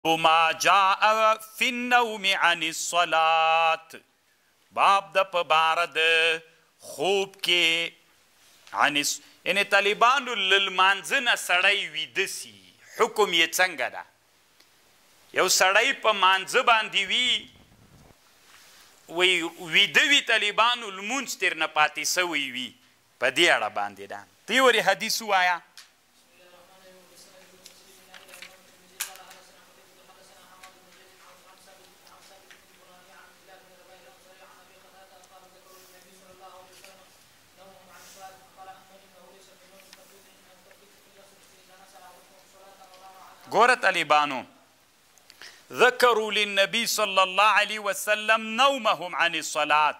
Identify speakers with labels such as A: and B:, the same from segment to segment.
A: ماجاء فی النوم عن الصلات، باب د په باره د خوب کې یعنی طالبانو للمانځه نه سړی ویده سي، حکم یې څنګه ده؟ یو سړی په مانځه باندې وی ویده وي، طالبانو لمونځ تېر نه پاتې سوی وي، په دې اړه باندې ده. ته یې ورې حدیث ووایه. ګوره طالبانو، ذکروا للنبي صلی الله علیه وسلم نومهم عن الصلاة،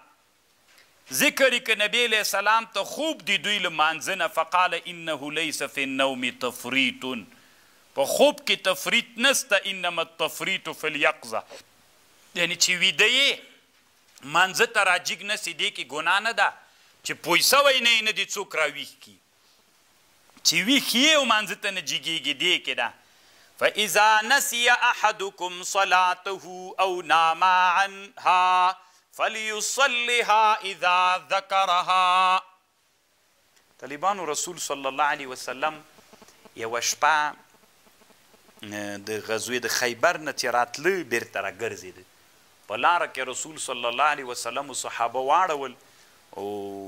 A: ذکر که نبی علیہ السلام ته خوب دی دوی لمانځه نه، فقال انه لیس فی النوم تفریط، په خوب کې تفریط نسته، انما التفریط فی الیقظه، یعنی چې ویده یې مانځه ته راجګ نسي، دې کې ګناه نه ده چې پوه سوی نه دې څوک راویښ کي، چې ویښ یې او مانځه ته نه جګېږي، دې کې ده. فإذا نسي أحدكم صلاته أو نام عنها فليصلها إذا ذكرها. طالبانو رسول صلی الله علیه وسلم یوه شپه د غزوې د خیبر نه چې راتله بیرته راګرځېده، په لاره کې رسول صلی الله علیه وسلم صحابه واړول او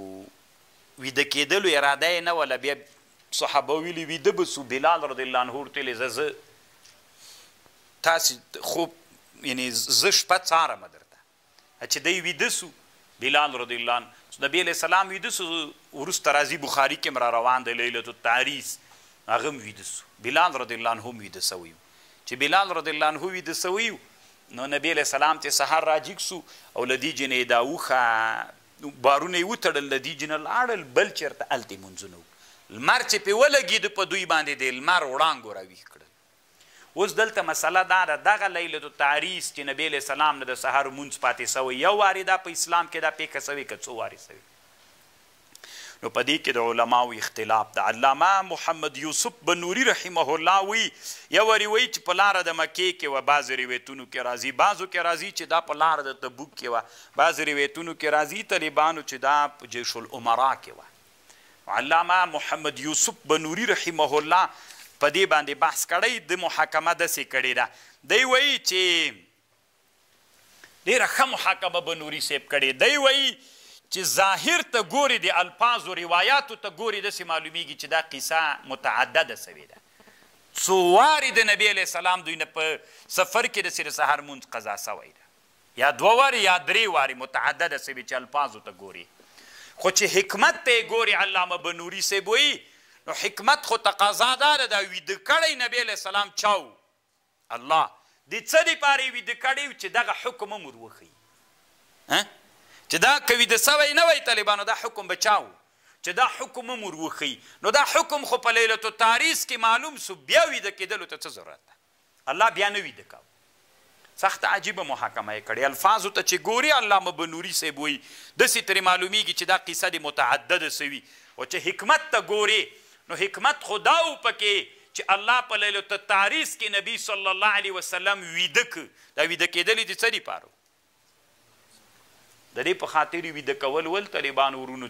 A: ویده کېدلو اراده یې نه وله، بیا صحابه ویلي ویده به سو. بلال رضی الله عنه ورته ویلې زه تاسې خوب یعنی زه شپه څارمه درته، چې دی ویده سو بلال رضی الله عنه، نبی علیه السلام ویده سو، وروسته راځي بخاري کې را روان دی لیلة التعریس، هغه هم ویده سو، بلال رضی الله عنه هم ویده سوی و. چې بلال رضی الله عنه ویده سوی و نو نبی علیه السلام ته سهار راجګ سو او له دې جنې دا اوښه بارونه یې وتړل، له دې جنه لاړل بل چېرته هلته یې مونځونه و، لمر چې پې ولګېده په دوی باندې د لمر وړانګو راویښ کړل. اوس دلته مسله دا ده، دغه لیلة التعریس چې نبی علیه السلام نه د سهار مونځ پاتې سوی، یو وارې دا په اسلام کې دا پیښه سوې که څو وارې سوې؟ نو په دې کې د علماو اختلاف ده. علامه محمد یوسف بنوري رحمه الله وی یو وارې وایي چې په لاره د مکې کې وه، بعضې روایتونو کې راځي، بعضو کې راځي چې دا په لاره د تبوک کې وه، بعضې روایتونو کې راځي طالبانو چې دا په جیش الامرا کې وه. علامه محمد یوسف بنوري رحمه الله په دې باندې بحث کړی، د محاکمه داسې کړې ده، دی وایي چې ډېره ښه محاکمه بنوري صاحب کړې، دی وایي چې ظاهر ته ګوري، د الفاظو روایاتو ته ګوري، داسې معلومیږي چې دا قصه متعدده سوې ده، څو وارې د نبی علیه السلام دوی نه په سفر کې داسې د سهار مونځ قضا سوی ده، یا دوه وارې یا درې وارې متعدده سوې چې الفاظو ته ګوري. خو چې حکمت ته یې ګوري، علامه بنوري صاحب وایي نو حکمت خو تقاضا داره دا ویده کړی نبی علیه السلام چاو الله د څه دپاره یې ویده کړی چې دغه حکم هم ور وښیي، چې دا که ویده سوی نه وی طالبانو دا حکم به چاو چې دا حکم هم ور وښیي، نو دا حکم خو په لیلة التعریس کې معلوم سو، بیا ویده کېدلو ته څه ضرورت ده؟ الله بیا نه ویده کاو. سخت عجیبه محاکمه یې کړې، الفاظو ته چې ګوري علامه بنوري صاحب وایي داسې ترې معلومیږي چې دا قصه د متعدده سوي، او چې حکمت ته ګوري نو حکمت خو دا و پکې چې الله په لیلة التعریس کې نبی صلی الله علیه وسلم ویده که، دا ویده کېدلې د څه دپاره؟ د دې په خاطر ویده کول ول طالبانو ورونو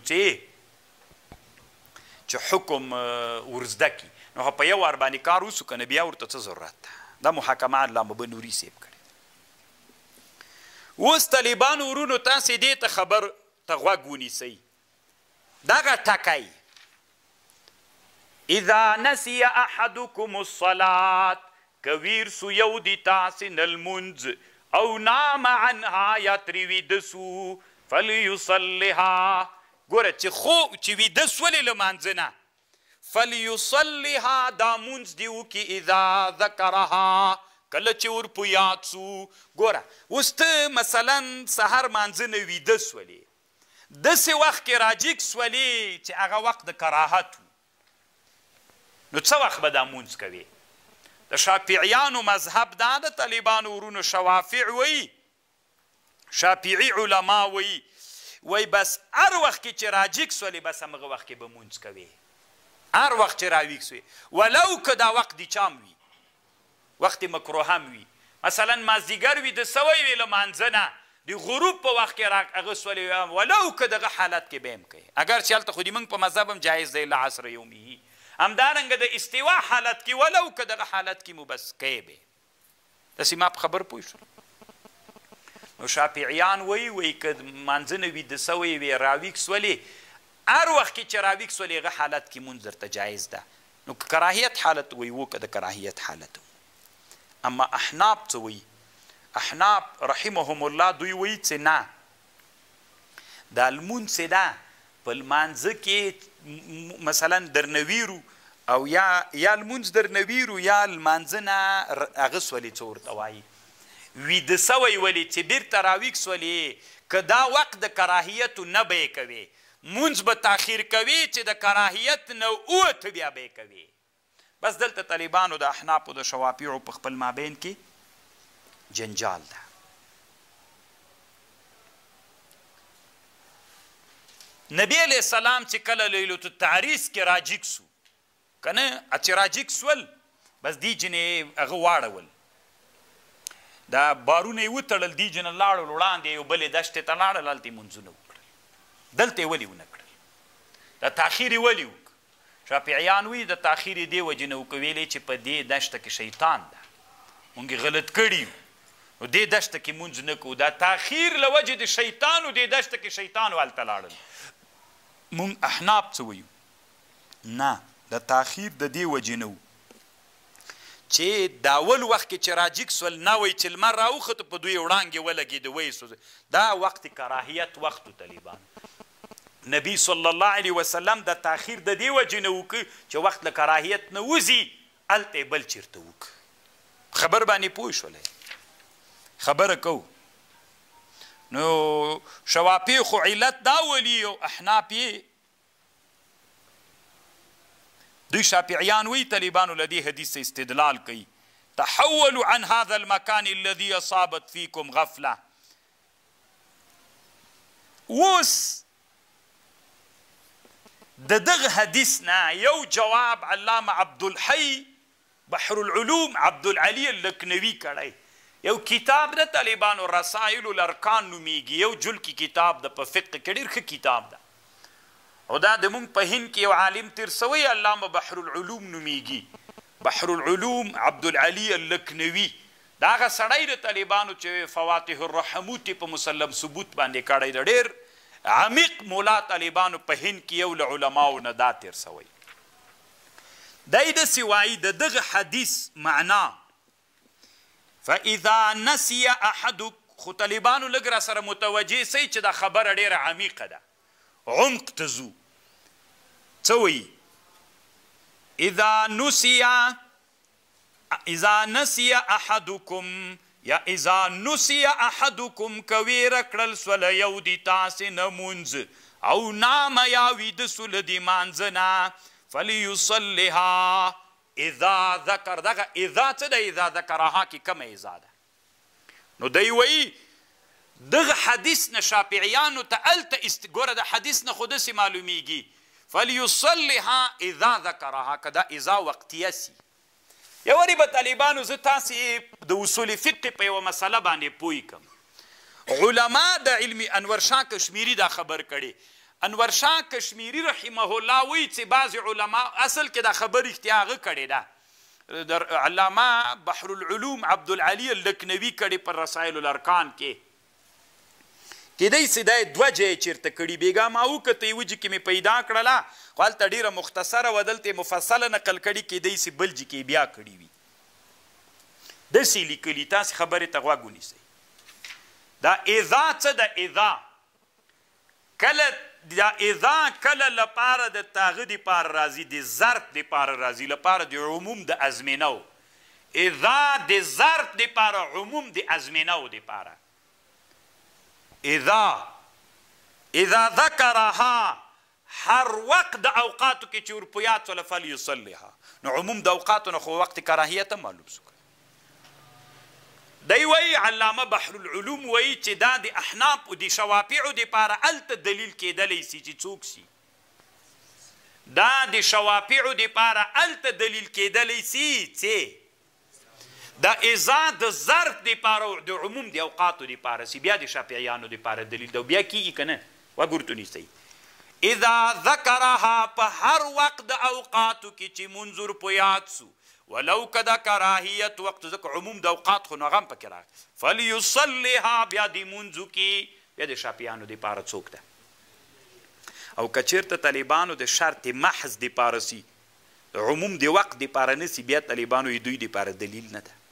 A: چې حکم ورزده کي، نو په یو وار باندې کار وسو که نه بیا ورته څه ضرورت ده؟ دا محاکمه علامه بنوري صاحب کړې. اوس طالبانو ورونو تاسې دې ته خبر ته غوږ ونیسئ، دغه ټکی اذا نسی احدکم الصلاة، که ویر سو یو دی تاسې نه لمونځ، او نام عنها یا ترې ویده سو، فلیصلها، ګوره چې ویده سولې لمانځه نه، فلیصلها دا مونځ دې وکړي، اذا ذکرها کله چې ور په یاد سو. ګوره اوس ته مثلا سهار مانځه نه ویده سولې، داسې وخت کې راجګ سولې چې هغه وخت د کراهت و، نو څه وخت به دا مونځ کوي؟ د شافعیانو مذهب دا د طالبانو ورونو شوافع وایي، شافعي علما وایي بس هر وخت کې چې راجګ سولې بس همغه وخت کې به مونځ کوي، هر وخت چې راویښ سوې، ولو که دا وخت د چام وي، وقت مکروه هم وي، مثلا مازدیګر وي د سوی وي لمانځه نه د غروب په وخت کې هغه سولې ولو که دغه حالت کې به هم کوي اگر چې هلته خو د موږ په مذهب هم جایز دی لعصر یومه همدارنګه د استوا حالت کې ولو که دغه حالت کې مو بس کوي به داسې ما په خبر پوه شو نو شافعیان وایي که مانځه نه وي د سوی وي راویښ سولې هر وخت کې چې راویښ سولې هغه حالت کې مونځ درته جایز ده نو که کراهیت حالت وایي و که د کراهیت حالت اما احناف څه وایي احناف رحمهم الله دوی وایي چې نه دا لمونځ چې ده په لمانځه کې مثلا درنه ویرو او یا لمونځ درنه ویرو یا لمانځه نه هغه سولې څه ورته وایي ویده سوی ولې چې بیرته راویښ سولې که دا وقت د کراهیتو نه به یې کوې مونځ به تاخیر کوي چې د کراهیت نه ووته بیا به یې کوي بس دلته طالبانو د احنافو د شوافیعو په خپل مابین کې جنجال ده نبی علیه السلام چې کله لیلة التعریس کې راجیک سو که نه چې راجیک سول بس دی جنې هغه واړول دا بارونه یې وتړل دی جنه لاړل وړاندې یو بلې دشتې ته لاړل هلته یې مونځونه وکړل دلته یې ولې ونه کړل دا تاخیر یې ولې وکړ شافعیان وایي د تاخیر یې دې وجې نه وکړ ویلې چې په دې دشته کې شیطان ده مونږ یې غلط کړي یو نو دې دشته کې مونځ نه کوو دا تاخیر له وجې د شیطانو دې دشته کې شیطانو هلته لاړل مونږ احناف څه وایو نه د تاخیر د دې وجې نه و چې د اول وخت کې چې راجیک سول نه وایي چې لمر راوخته په دوی وړانګې ولګېده وایي دا وخت کراهیت وخت طالبان نبی صلی الله علیه وسلم د تاخیر د دې وجې نه وکړي چې وخت له کراهیت نه وځي هلته یې بل چېرته وکړي خبر باندې پوه شولی خبره کوو نو شوافی خو علت دا ولي او احناف یې دوی شافعیان وی طالبانو له دې حدیث استدلال کوي تحولوا عن هذا المكان الذي اصابت فيكم غفله اوس د دغه حدیث نه یو جواب علامه عبدالحی بحر العلوم عبدالعلی اللکنوي کړی یو کتاب د طالبانو رسائل الارکان نومیږي یو جلکی کتاب د په فقه کې ډېر ښه کتاب ده او دا د مونږ په هند کې یو عالم تیر سوی علامه بحر العلوم نومیږي بحر العلوم عبدالعلی اللکنوي دا هغه سړی د طالبانو چې فواتح الرحموت په مسلم ثبوت باندې کړی د ډېر عمیق مولا طالبانو په هند کې یو له علماو نه دا تیر سوی دی داسې وایي د دغه حدیث معنا فاذا نسي احدک خو طالبانو لږ را سره متوجه سئ چې دا خبره ډېره عمیقه ده عمق تزو څه وایي اذا نسي احدکم یا اذا نسي احدکم کویره کړل سوله یو د تاسې نه مونځ او نامه یا ویده سوله د مانځه نه فلیصلها اذا ذکر دغه اذا څه ده اذا ذکرها کې کومه اذا ده نو دی وایي دغه حدیث نه شافعیانو ته هلته ګوره د حدیث نه خو داسې معلومیږي فلیصلها اذا ذکرها که دا اذا وقتیه سي یو وارې به طالبانو زه تاسې د اصول فقه په یوه مسله باندې پوه کړم علما د علم انور شاه کشمیري دا خبر کړي انور شاه کشمیري رحمه الله وایي چې بعضې علما اصل کې دا خبر اختیا هغه کړې ده علامه بحر العلوم عبدالعلی اللکنوي کړي پر رسائل الارکان کې کیدای سي دا دوه ځایه چېرته کړي بېګا ما وکته یوه جې کې مې پیدا کړله خو هلته ډېره مختصره وه دلته یې مفصله نقل کړي کیدای سي بل جې کې بیا کړي وي داسې لیکلي تاسې خبرې ته غوږ ونیسئ دا اذا څه ده اذا کله دا اذا کله لپاره د تاغه دپاره راځي د ظرف دپاره راځي لپاره د عموم د ازمینو اذا د ظرف دپاره عموم د ازمینو دپاره اذا ذکرها هر وقت د اوقاتو کې چې ورپیات سوله فلیصلها نو عموم د اوقاتو نه خو وقت کراهیت هم معلوم سو دی وایي علامه بحر العلوم وایي چې دا د احنافو د شوافعو دپاره هلته دلیل کیدلی سي چې څوک سي دا د شوافعو دپاره هلته دلیل کیدلی سي چې دا اذا د ظرف دپاره او د عموم د اوقاتو دپاره سي بیا د شافعیانو دپاره دلیل ده بیا کیږي که نه وګورتو نیسئ اذا ذکرها په هر وخت د اوقاتو کې چې منظور په یاد سو ولو که د کراهیت وقت ځکه عموم د اوقات خو نو هغه هم پکې راغی فلیصلیها بیا د منځو کې بیا د شافعیانو دپاره څوک ده او که چېرته طالبانو د شرط محض دپاره سي د عموم د وقت دپاره نه سي بیا طالبانو دوی دپاره دلیل نه ده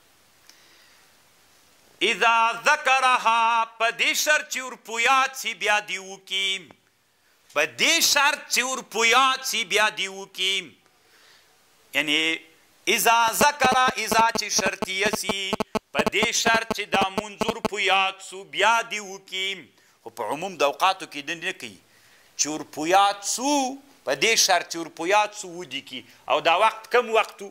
A: اذا ذکرها په دې شرط چې ورپویات سي بیا دې وکي په دې شرط چې ورپویات سي بیا دې وکي یعنی اذا ذکر اذا چې شرطیه سي په دې شرط چې دا منظور پویات سو بیا دې وکي خو په عموم د اوقاتو کې د نه کوي چې ورپویات سو په دې شرط چې ورپویات سو ودي کی او دا وخت کم وقتو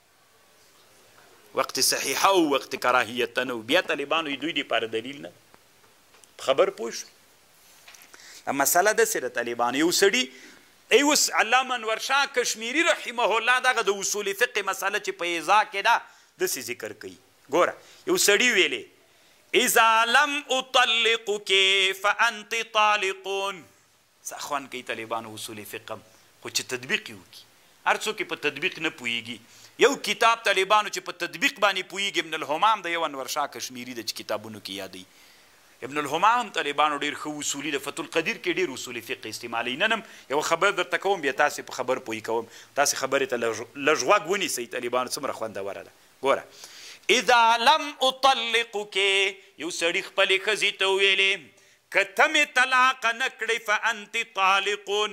A: وقت صحیحه او وقت کراهیت نه بیا طالبانو دوی دپاره دلیل نه خبر پوه شو دا مسله داسې د طالبانو یو سړي اوس علامه انور شاه کشمیري رحمه الله دغه د اصول فقه مسله چې په اذا کې ده داسې ذکر کوي ګوره یو سړي ویلې اذا لم اطلقك فانت طالقون ساخوان کوي طالبانو اصول فقه خو چې تطبیق یې وکړي هر څوک په تطبیق نه پوهیږي یو کتاب طالبانو چې په تطبیق باندې پوهیږي ابن الهمام د یو انور شاه کشمیري د کتابونو کې یادوي ابن الهمام طالبانو ډېر ښه اصولي د فتح القدیر کې ډېر اصول فقه استعمالوي نن هم یو خبر درته کوم بیا تاسې په خبر پوهی کوم تاسې خبرې ته لږ غوږ ونیسئ طالبانو څومره خوندوره ده ګوره اذا لم اطلقك یو سړي خپلې ښځې ته وویلې که ته مې طلاق نه کړې فانت طالقون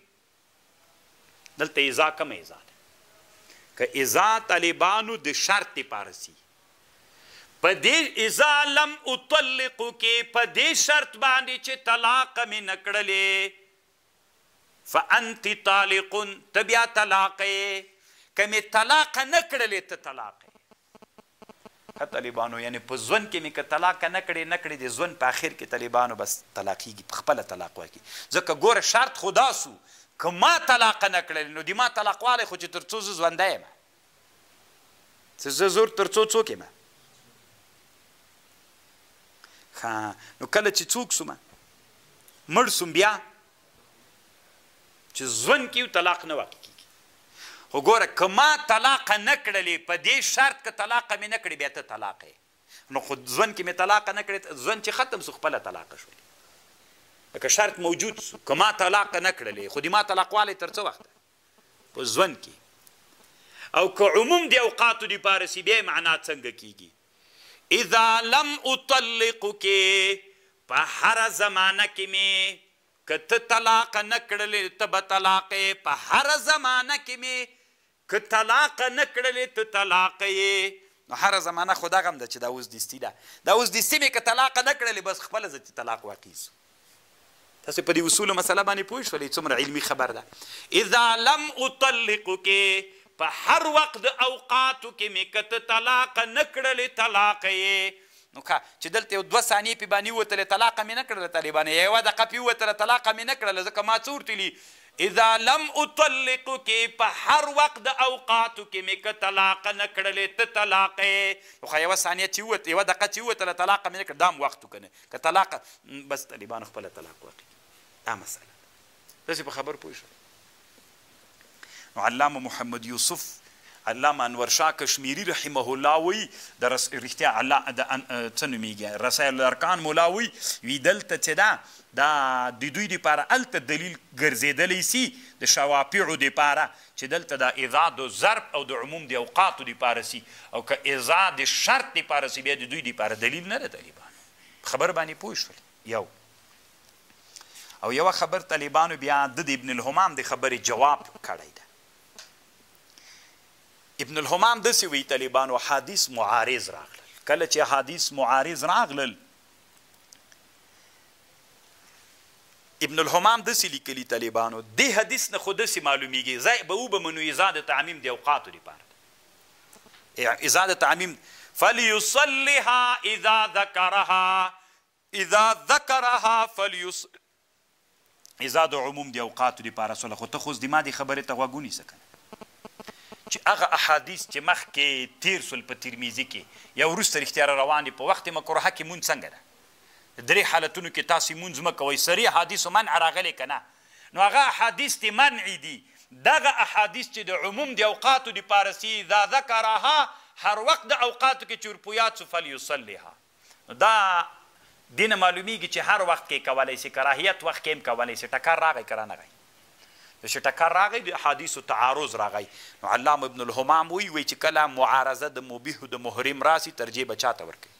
A: دلته اذا کومه اذا ده که اذا طالبانو د شرط دپاره سي په دې اذا لم اطلقك په دې شرط باندې چې طلاق مې نه کړلې فانت طالقون ته بیا طلاق یې که مې طلاق نه کړلې ته طلاق یې طالبانو یعنی په ژوند کې مې که طلاق نه کړې د ژوند په آخر کې طالبانو بس طلاقیږي په خپله طلاق ورکړي ځکه ګوره شرط خو دا سو که ما طلاق نه کړلې نو د ما طلاق والی خو چې تر څو زه ژوندی یم چې زه زور تر څو څوک یم نو کله چې څوک سومه مړ سوم بیا چې ژوند کې طلاق نه واقع کېږي خو ګوره که ما طلاق نه کړلې په دې شرط که طلاق مې نه کړې بیا ته طلاق یې نو خو ژوند کې مې طلاق نه کړې ژوند چې ختم سو خپله طلاقه شولې لکه شرط موجود سو که ما طلاق نه کړلې خو د ما طلاق والی تر څه وخته په ژوند کې او که عموم د اوقاتو دپاره سي بیا معنا څنګه کېږي اذا لم اطلقك په هره زمانه کې مې که ته طلاق نه کړلې ته به طلاق یې په هره زمانه کې مې که طلاق نه کړلې ته طلاق یې نو هره زمانه خو دغه هم ده چې دا اوس دستي ده دا اوس دستي مې که طلاق نه کړلې بس خپله زه طلاق واقع سو تاسې په دې اصولو مسله باندې پوه شولئ څومره علمي خبر ده اذا لم اطلقك په هر وخت د اوقاتو کې مې که ته طلاق نه کړلې طلاق یې نو که چې دلته یو 2 ثانیې پې باندې ووتلې طلاقه مې نه کړله طالبانو یوه دقه پې ووتله طلاقه مې نه کړله ځکه ما څه ورتلي اذا لم اطلقك په هر وخت د اوقاتو کې مې که طلاق نه کړلې ته طلاق یې نو خو یوه ثانیه چې ووت یوه دقه چې ووتله طلاقه مې نه کړه دا هم وخت که نه که طلاق بس طالبانو خپله طلاق واقع دا مسله داسې په خبر پوه شو نو علامه محمد یوسف علامه انور شاه کشمیري رحمه الله وی د رښتیا څه نومیږي رسایل الارکان مولا وی دلته چې دا د دوی دپاره هلته دلیل ګرځېدلی سي د شوافعو دپاره چې دلته دا اذا د ظرف او د عموم د اوقاتو دپاره سي او که اذا د شرط دپاره سي بیا د دوی دپاره دلیل نه ده طالبانو خبر باندې پوه شول یو او یوه خبر طالبانو بیا د ابن الهمام د خبرې جواب کړی ده ابن الهمام داسې وی طالبانو حدیث معارض راغلل کله چې حدیث معارض راغلل ابن الهمام داسې لیکلي طالبانو دې حدیث نه خو داسې معلومیږي ځای به وبمنو اذا د تعمیم د اوقاتو دپاره اذا د تعمیم فلیصلها اذا ذکرها اذا د عموم د اوقاتو دپاره سوله خو ته خو اوس د ما دې خبرې ته غوږ ونیسه که چې هغه احادیث چې مخکې تیر سول په ترمذي کې یا وروسته رښتیا روان دي په وخت مکروهه کې مونځ څنګه ده درې حالتونو کې تاسې مونځ مه کوئ صریح حدیثو منع راغلی که نه نو هغه احادیث دې منع دي دغه احادیث چې د عموم د اوقاتو دپاره سي اذا ذکرها هر وخت د اوقاتو کې چې ورپویات سو فلیصلیها نو دا دې نه معلومیږي چې هر وخت کې کولی سي کراهیت وخت کې هم کولی سي ټکر راغی که رانغی چې ټکر راغی د احادیثو تعارض راغی نو علامه ابن الهمام وی چې کله معارضه د مبیح د محرم راسي ترجیح به چاته ورکوي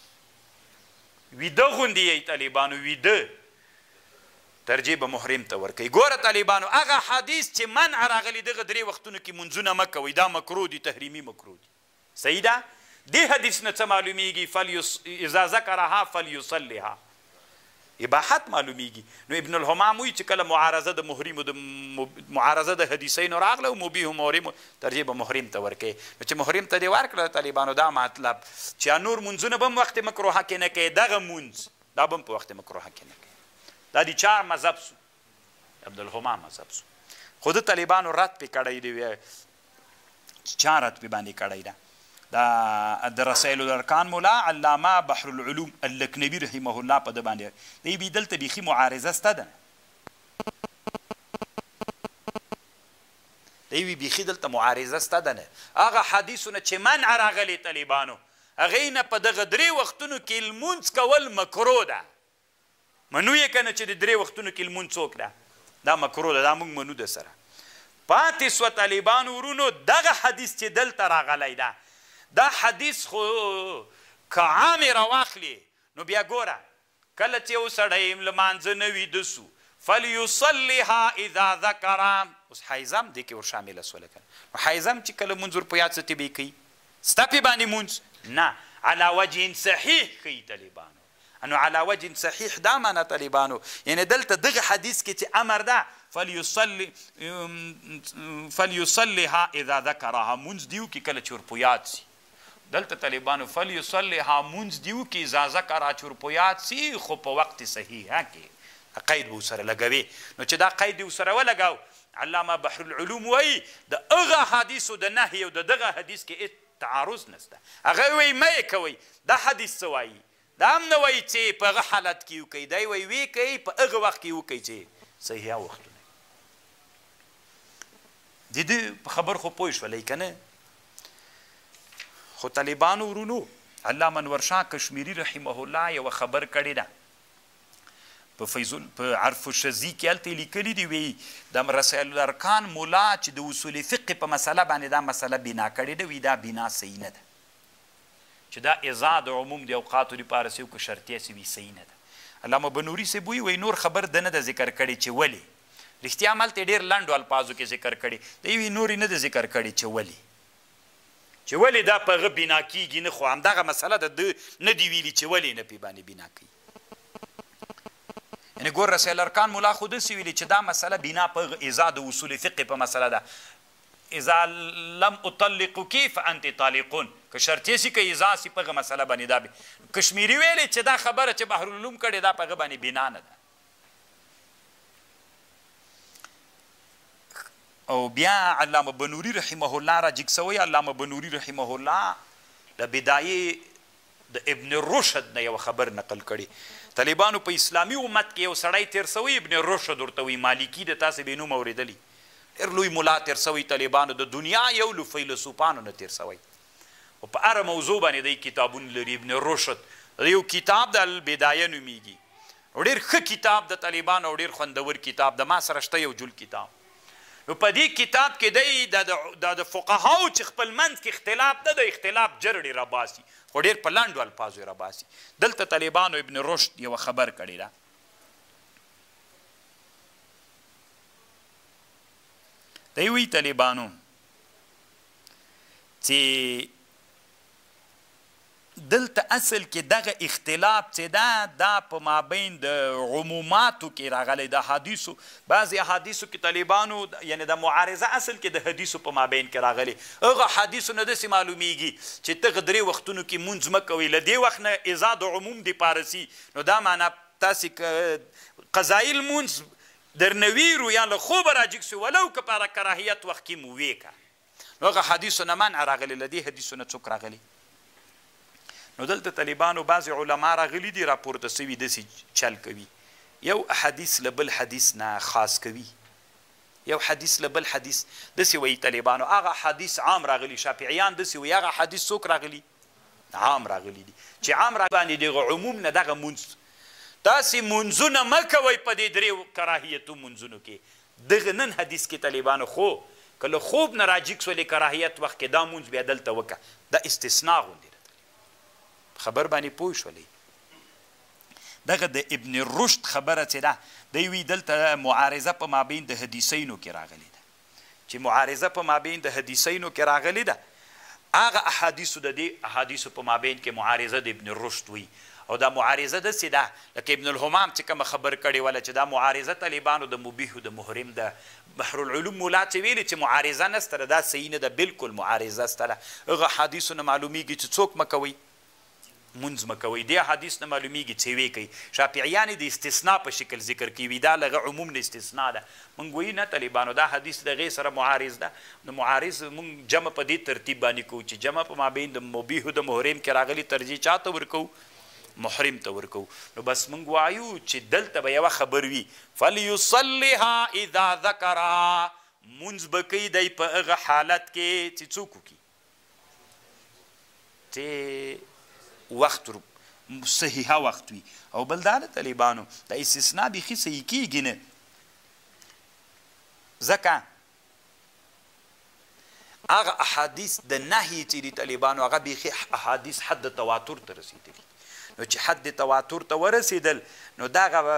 A: ویده غوندې یی طالبانو ویده ترجیح به محرم ته ورکوي ګوره طالبانو هغه حدیث چې منع راغلی دغه درې وختونو کې منځونه مه کوئ دا مکروه دي تحریمي مکروه دي صحیح ده دې حدیث نه څه معلومیږي اذا ذکرها فلیصلیها اباحت معلومیږي نو ابن الهمام وی چې کله معارضه د محرم د معارضه د حدیثینو راغله او مبیح محرم ترجیح به محرم ته ورکوي نو چې محرم ته دې ورکړه طالبانو دا مطلب چې نور منځونه به هم وخت مکروهه کې نه کوي دغه مونځ دا به هم په وخت مکروهه کې نه کوي دا د چا مذهب سو عبدالهمام مذهب سو خود طالبانو رد پې کړی دی چا رد پې باندې کړی ده دا د رسائل الارکان مولا علامه بحر العلوم اللکنوي رحمه الله په ده باندې دی بي دلته بیخي معارضه سته ده دی وی بیخي دلته معارضه سته ده نه هغه حدیثونه چې منع راغلي طالبانو هغې نه په دغه درې وختونو کې لمونځ کول مکروه ده منو یې که نه چې د درې وختونو کې لمونځ څوک ده دا مکروه ده دا موږ منو ده سره پاتې سوه طالبانو ورونو دغه حدیث چې دلته راغلی ده دا حدیث خو که عامې راواخلي نو بیا ګوره کله چې یو سړی لمانځه نه ویده سو فلیصلیها اذا ذکر اوس حیزم دې کې ور شامله سوله که نو حیزم چې کله مونځ ور په یاد څه طبې کوي ستا پې باندې مونځ نه علی وجه صحیح کوي طالبانو انو علی وجه صحیح دا معنی طالبانو یعنی دلته دغه حدیث کې چې امر ده فلیصلیها اذا ذکرها مونځ دیو کې کله چې ور په یاد سي دلته طالبانو فلیصلیها مونځ دیو کې اذا ذکرها چې ور په یاد سي خو په وقت صحیحه کې قید به ورسره لګوي نو چې دا قید یې ورسره ولګاو علامه بحر العلوم وایي د هغه حدیثو د نهي او د دغه حدیث کې تعارض نشته هغه وایي مه یې کوئ دا حدیث څه وایي دا هم نه وایي چې په هغه حالت کې وکئ دی وایي وی کوئ په هغه وخت کې وکئ چې صحیحه وختونه د ده په خبر خو پوه شولی که نه خو طالبانو ورونو علامه انورشاه کشمیري رحمه الله یوه خبر کړې ده په عرف الشذي کې هلته یې لیکلي دي وی د رسائل الارکان مولا چې د اصول فقه په مسله باندې دا مسله بنا کړې ده وی دا بنا صحیح نه ده چې دا اذا د عموم د اوقاتو دپاره سي که شرطیه سي وي صحیح نه ده علامه بنوري صاحب وی نور خبر ده نه ده ذکر کړی چې ولې رښتیا هملته ډېر لنډو الفاظو کې ذکر کړي دی وی نور یې نه ده ذکر کړی چې ولې دا په هغه بنا کېږي نه خو همدغه مسله ده نه دي ویلي چې ولې نه پې باندې بنا کوي یعنې ګور رسائل ارکان ملا خو داسې ویلي چې دا مسله بنا په اذا د اصول فقه په مسله ده اذا لم اطلقک فانت طالقون که شرطیه سي که اذا سي په هغه مسله باندې دا کشمیري ویلې چې دا خبره چې بحر العلوم کړې دا په هغه باندې بنا نه ده او بیا علامه بنوري رحمه الله را جګ سوی علامه بنوري رحمه الله د بدایې د ابن رشد نه یو خبر نقل کړي طالبانو په اسلامي امت کې یو سړی تیر سوی ابن رشد ورته وایي مالکي د تاسې بې نوم اورېدلي ډېر لوی ملا تیر سوی طالبانو د دنیا یو لو فیلسوفانو نه تیر سوی او په هره موضوع باندې دی کتابونه لري ابن رشد یو کتاب د البدایه نومیږي او ډېر ښه کتاب د طالبانو او ډېر خوندور کتاب د ما سره شته یو جل کتاب نو په دې کتاب کې دی د فقهاو چې خپل منځ کې اختلاف ده د اختلاف جرړې راباسي خو ډېر په لنډو الفاظو یې راباسي دلته طالبانو ابن رشد یوه خبر کړې ده دی وی طالبانو چې دلته اصل کې دغه اختلاف چې دا په مابین د عموماتو کې راغلی د حدیثو بعضې حدیثو کې طالبانو یعنی د معارضه اصل کې د حدیثو په مابین کې راغلی هغه حدیثو نه داسې معلومیږي چې ته درې وختونو کې مونځ مه کوئ له دې وخت نه اذا د عموم دپاره سي نو دا معنا تاسې قضایي لمونځ درنه ویرو یا له خوبه راجګ سو ولو که پاره کراهیت وخت کې مو ویې که نو هغه حدیثو نه منع راغلی له دې حدیثو نه څوک راغلی نو دلته طالبانو بعضې علما راغلي دي راپورته سوي داسې چل کوي یو حدیث له بل حدیث نه خاص کوي یو حدیث له بل حدیث داسې وایي طالبانو هغه حدیث عام راغلی شافعیان داسې وایي هغه حدیث څوک راغلي عام راغلی دي چې عام را باندې دغه عموم نه دغه مونځ تاسې مونځونه مه کوئ په دې درې کراهیتو مونځونو کې دغه نن حدیث کې طالبانو خو که له خوب نه راجګ سولې کراهیت وخت کې دا مونځ بیا دلته وکړه دا استثنا غوندې ده خبر باندې پوه شولې دغه د ابن رشد خبره چې ده دی وی دلته معارضه په مابین د حدیثینو کې راغلی ده چې معارضه په مابین د حدیثینو کې راغلی ده هغه احادیثو د دې احادیثو په مابین کې معارضه د ابن رشد وی او دا معارضه داسې ده لکه ابن الهمام چې کومه خبر کړې وله چې دا معارضه طالبانو د مبیح د محرم د بحر العلوم مولا چې ویلي چې معارضه نسته ده دا صحیح نه ده بلکل معارضه سته ده هغه حدیثو نه معلومیږي چې څوک مه کوئ مونځ مه کوئ دې حدیث نه معلومیږي چې وی کوي شافعیان د استثنا په شکل ذکر کوي دا لغه عموم نه استثنا ده موږ وایي نه طالبانو دا حدیث د هغې سره معارض ده نو معارض موږ جمع په دې ترتیب باندې کوو چې جمع په مابین د مبیح د محرم کې راغلي ترجیح چا ته ورکوو محرم ته ورکو نو بس موږ وایو چې دلته به یوه خبر وي فلیصلها اذا ذکرها مونځ به کوي دی په هغه حالت کې چې څوک وکړي چې وخت صحیحه وخت وي او بل دا د طالبانو د استثنا بیخي صحیح کیږي نه ځکه هغه احادیث د نهي چې دي طالبانو هغه بیخي احادیث حد تواتر ته رسېدلي نو چې حد تواتر ته ورسېدل نو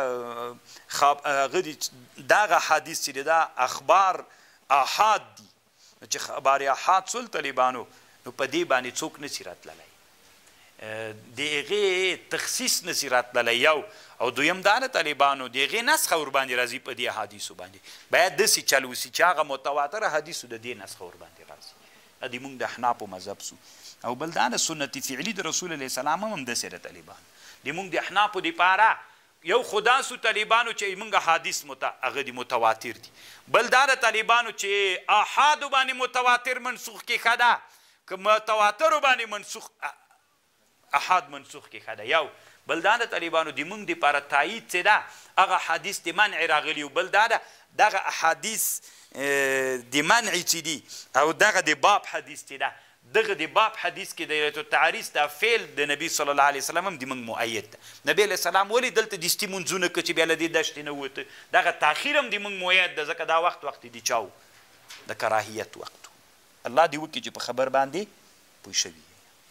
A: دغه حدیث چې دی دا اخبار احاد دي نو چې خبر احاد سول طالبانو نو په دې باندې څوک نشي راتللی د هغې تخصیص نشي راتللی یو او دویم دا د طالبانو د هغې نسخه ورباندې راځي په دې احادیثو باندې باید داسې چل وسي چې هغه متواتره حدیثو د دې نسخه ورباندې راځي دا د موږ د احنافو مذهب سو او بل دا د سنت فعلي د رسول الله سلام هم داسې د طالبانو د موږ د احنافو دپاره یو خدا سو طالبانو چې موږ حدیث هغه د متواتر دي بل دا د طالبانو چې احادو باندې متواتر منسوخ کې ښه ده که متواترو باندې منسوخ احاد منسوخ کې ښه ده یو بل دا د طالبانو د موږ دپاره تایید چې ده هغه حدیث د منع راغلي و بل دا ده دغه احادیث د منع چې دي او دغه د باب حدیث چې ده دغه د باب حدیث کې د تعریض دا فعل د نبی صلی الله علیه وسلم هم د موږ مؤید ده نبی علیه السلام ولې دلته دستي منځونه که چې بیا له دې دشتې نه ووته دغه تاخیر هم د موږ مؤید ده ځکه دا وخت د چا و د کراهیت وخت الله دې وکړي چې په خبر باندې پوه شوي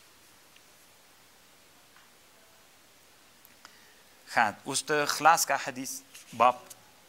A: ښه اوس ته خلاص کا حدیث باب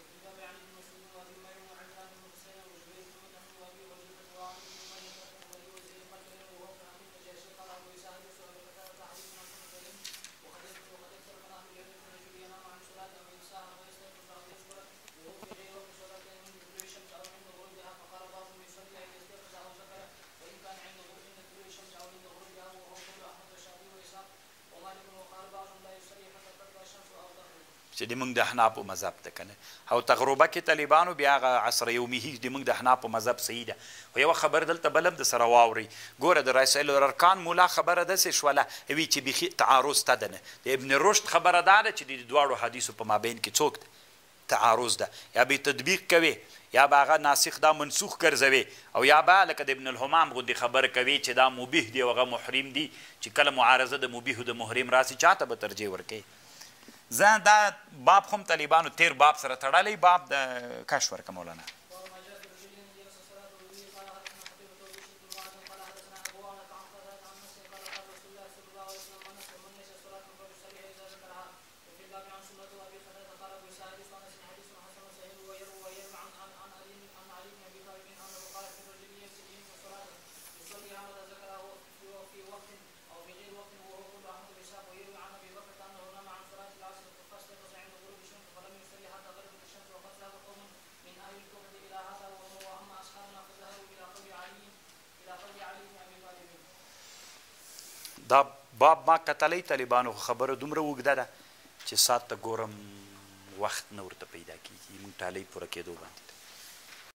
A: چې د موږ د احنافو مذهب ده که نه او تغربه کې طالبانو بیا هغه عصر یومي د موږ د احنافو مذهب صحیح ده خو یوه خبر دلته بل هم د سره واورئ ګوره د رسائل الارکان مولا خبره داسې شوله وی چې بیخي تعارض ته ده نه د ابن رشد خبره دا ده چې د دواړو حدیثو په مابین کې څوک ده تعارض ده یا به تطبیق کوي یا به هغه ناسخ دا منسوخ ګرځوي او یا به لکه د ابن الهمام غوندې خبره کوي چې دا مبیح دی او هغه محرم دی چې کله معارضه د مبیح د محرم راسي چاته به ترجیح ورکوي زه دا باب هم طالبانو تیر باب سره تړلی باب د کش ورکه مولانا دا باب ما کتلی طالبانو خبره دومره اوږده ده چې ساعت ته ګورم وخت نه ورته پیدا کېږي موږ ټالۍ پوره کېدو باندې